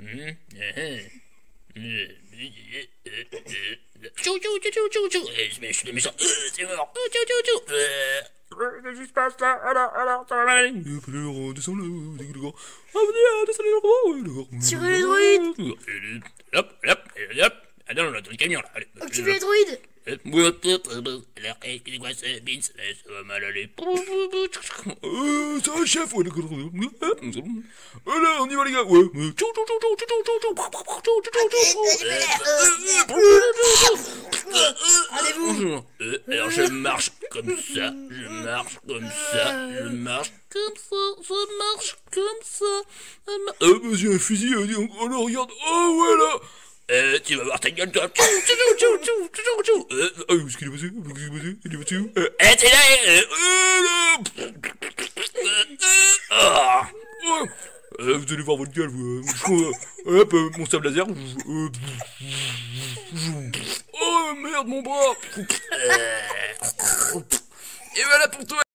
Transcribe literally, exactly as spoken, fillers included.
Tchou tchou tchou tchou tchou tchou. Mais je suis le méchant. C'est mort. Tchou tchou tchou. Qu'est-ce qui se passe là? Alors, alors, ça va mal aller. Alors, descends là, d'accord. Ah, venez, descendez le robot, d'accord. Tirez les droïdes. Hop, hop, hop. Ah non, on a dans le camion là. Allez. Activez les droïdes. Alors, c'est quoi ce bins? Ça va mal aller. Euh, c'est un chef, ouais, d'accord. Voilà, on y va les gars, ouais. Tchou tchou tchou tchou tchou tchou tchou tchou Rendez-vous. Alors je marche comme ça, je marche comme ça, je marche comme ça, je marche comme ça. Euh, monsieur, un fusil, euh, dis donc. Oh là, regarde. Oh, voilà. Euh, tu vas voir ta gueule, toi. Tchou, tchou, tchou, tchou, tchou, tchou. Euh, Ah, où est-ce qu'il est passé? Où est-ce qu'il est passé? Il est passé où? euh, eh, t'es là, euh, Euh, là. ah. Ouais. Euh, vous allez voir votre gueule, vous. Euh, hop, euh, mon sable laser. Euh, oh, merde, mon bras. Et voilà pour toi.